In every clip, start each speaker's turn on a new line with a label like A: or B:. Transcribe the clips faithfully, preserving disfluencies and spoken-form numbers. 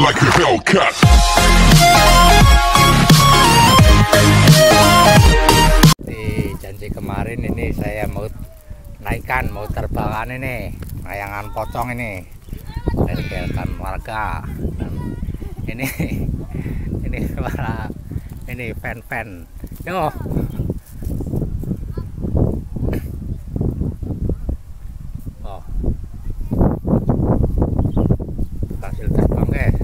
A: like a Hellcat.
B: Di janji kemarin ini saya mau naikkan, mau terbangan ini layangan pocong ini dari kegiatan warga. Dan ini ini para ini fan-fan yo. Oh, hasil terbang guys.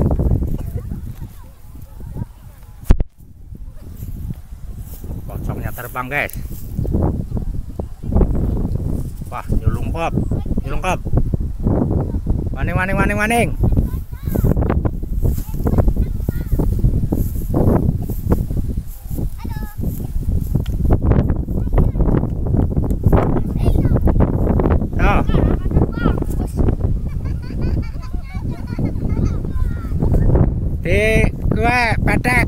B: Pocongnya terbang guys. Wah, nyelungkap, nyelungkap. Maning, maning, maning, maning. Oh. Di gue pedek.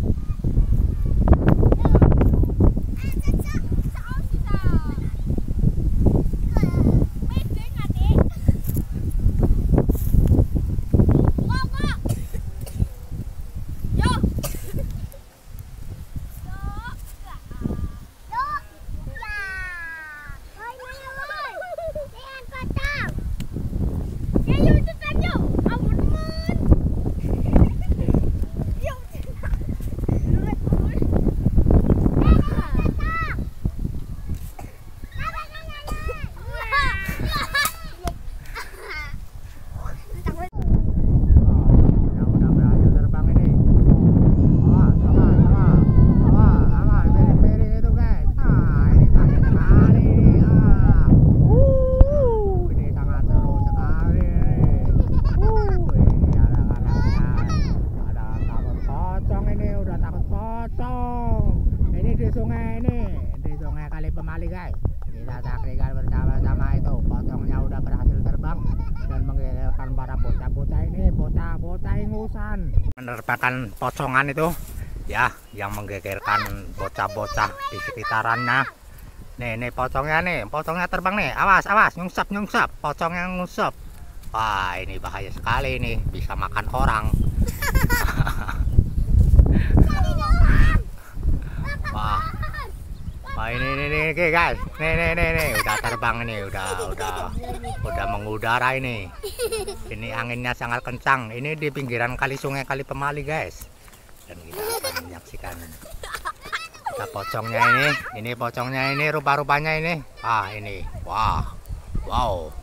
B: Sungai ini di sungai Kali Pemali guys, kita saksikan bersama-sama itu pocongnya udah berhasil terbang dan menggegerkan para bocah-bocah ini, bocah-bocah ingusan menerbangkan pocongan itu ya, yang menggegerkan bocah-bocah di sekitarannya. Nih nih pocongnya nih, pocongnya terbang nih, awas awas, nyungsap nyungsap, pocongnya ngusap. Wah, ini bahaya sekali nih, bisa makan orang. Wah, wah ini ini nih guys, nih nih nih nih udah terbang ini, udah udah udah mengudara ini. Ini anginnya sangat kencang. Ini di pinggiran kali sungai Kali Pemali guys. Dan kita akan menyaksikan kita pocongnya ini, ini pocongnya ini rupa-rupanya ini. Ah ini, wah, wow.